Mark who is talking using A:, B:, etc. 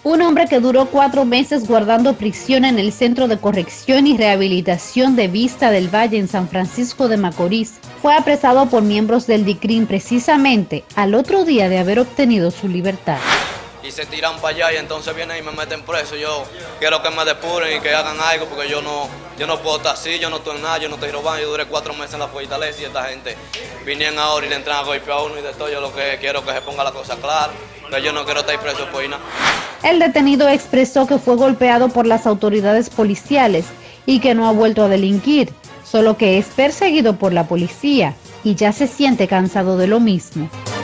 A: Un hombre que duró 4 meses guardando prisión en el Centro de Corrección y Rehabilitación de Vista del Valle en San Francisco de Macorís fue apresado por miembros del DICRIM precisamente al otro día de haber obtenido su libertad.
B: Y se tiran para allá y entonces vienen y me meten preso. Yo quiero que me depuren y que hagan algo porque yo no puedo estar así, yo no estoy en nada, yo no estoy robando. Yo duré 4 meses en la fortaleza y esta gente vinieron ahora y le entran a golpear a uno y de todo. Yo lo que quiero es que se ponga la cosa clara, que yo no quiero estar preso por nada.
A: El detenido expresó que fue golpeado por las autoridades policiales y que no ha vuelto a delinquir, solo que es perseguido por la policía y ya se siente cansado de lo mismo.